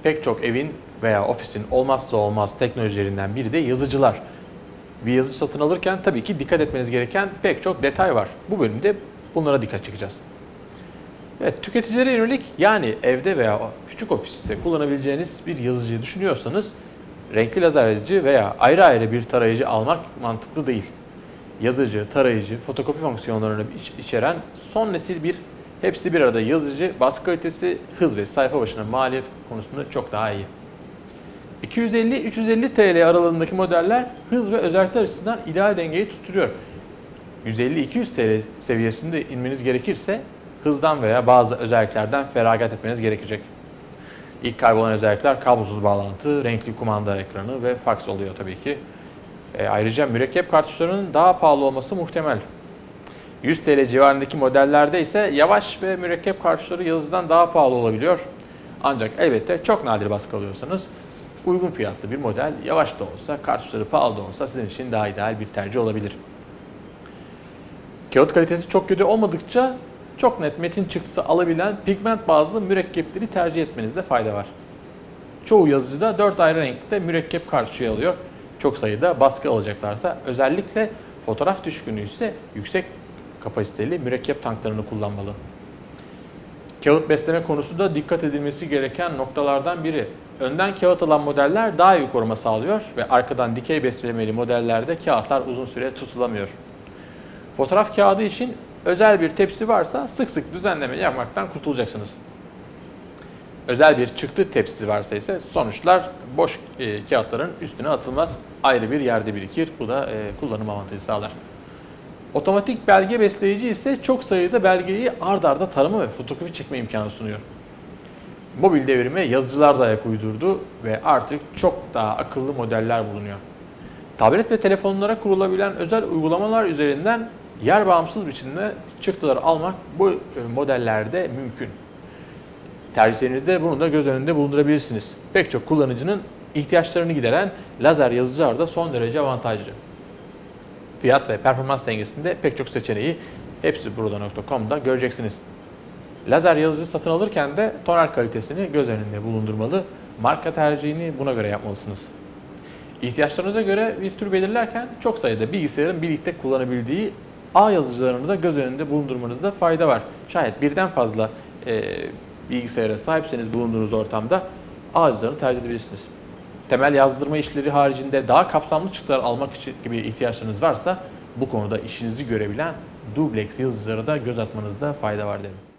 Pek çok evin veya ofisin olmazsa olmaz teknolojilerinden biri de yazıcılar. Bir yazıcı satın alırken tabii ki dikkat etmeniz gereken pek çok detay var. Bu bölümde bunlara dikkat çekeceğiz. Evet, tüketicilere yönelik, yani evde veya küçük ofiste kullanabileceğiniz bir yazıcıyı düşünüyorsanız renkli lazer yazıcı veya ayrı ayrı bir tarayıcı almak mantıklı değil. Yazıcı, tarayıcı, fotokopi fonksiyonlarını içeren son nesil hepsi bir arada yazıcı, baskı kalitesi, hız ve sayfa başına maliyet konusunda çok daha iyi. 250-350 TL aralığındaki modeller hız ve özellikler açısından ideal dengeyi tutturuyor. 150-200 TL seviyesinde inmeniz gerekirse hızdan veya bazı özelliklerden feragat etmeniz gerekecek. İlk kaybolan özellikler kablosuz bağlantı, renkli kumanda ekranı ve faks oluyor tabii ki. Ayrıca mürekkep kartuşlarının daha pahalı olması muhtemel. 100 TL civarındaki modellerde ise yavaş ve mürekkep kartuşları yazıcıdan daha pahalı olabiliyor. Ancak elbette çok nadir baskı alıyorsanız uygun fiyatlı bir model yavaş da olsa, kartuşları pahalı da olsa sizin için daha ideal bir tercih olabilir. Kağıt kalitesi çok kötü olmadıkça çok net metin çıktısı alabilen pigment bazlı mürekkepleri tercih etmenizde fayda var. Çoğu yazıcıda 4 ayrı renkte mürekkep kartuşu yer alıyor. Çok sayıda baskı alacaklarsa özellikle fotoğraf düşkünü ise yüksek kapasiteli mürekkep tanklarını kullanmalı. Kağıt besleme konusu da dikkat edilmesi gereken noktalardan biri. Önden kağıt alan modeller daha iyi koruma sağlıyor ve arkadan dikey beslemeli modellerde kağıtlar uzun süre tutulamıyor. Fotoğraf kağıdı için özel bir tepsi varsa sık sık düzenleme yapmaktan kurtulacaksınız. Özel bir çıktı tepsisi varsa ise sonuçlar boş kağıtların üstüne atılmaz, ayrı bir yerde birikir. Bu da kullanım avantajı sağlar. Otomatik belge besleyici ise çok sayıda belgeyi ard arda tarama ve fotokopi çekme imkanı sunuyor. Mobil devrime yazıcılar da ayak uydurdu ve artık çok daha akıllı modeller bulunuyor. Tablet ve telefonlara kurulabilen özel uygulamalar üzerinden yer bağımsız biçimde çıktılar almak bu modellerde mümkün. Tercihlerinizde bunu da göz önünde bulundurabilirsiniz. Pek çok kullanıcının ihtiyaçlarını gideren lazer yazıcılar da son derece avantajlı. Fiyat ve performans dengesinde pek çok seçeneği hepsiburada.com'da göreceksiniz. Lazer yazıcı satın alırken de tonel kalitesini göz önünde bulundurmalı, marka tercihini buna göre yapmalısınız. İhtiyaçlarınıza göre bir tür belirlerken çok sayıda bilgisayarın birlikte kullanabildiği ağ yazıcılarını da göz önünde bulundurmanızda fayda var. Şayet birden fazla bilgisayara sahipseniz bulunduğunuz ortamda ağ yazıcılarını tercih edebilirsiniz. Temel yazdırma işleri haricinde daha kapsamlı çıktılar almak için gibi ihtiyaçlarınız varsa bu konuda işinizi görebilen Dublex yazıcılara da göz atmanızda fayda var derim.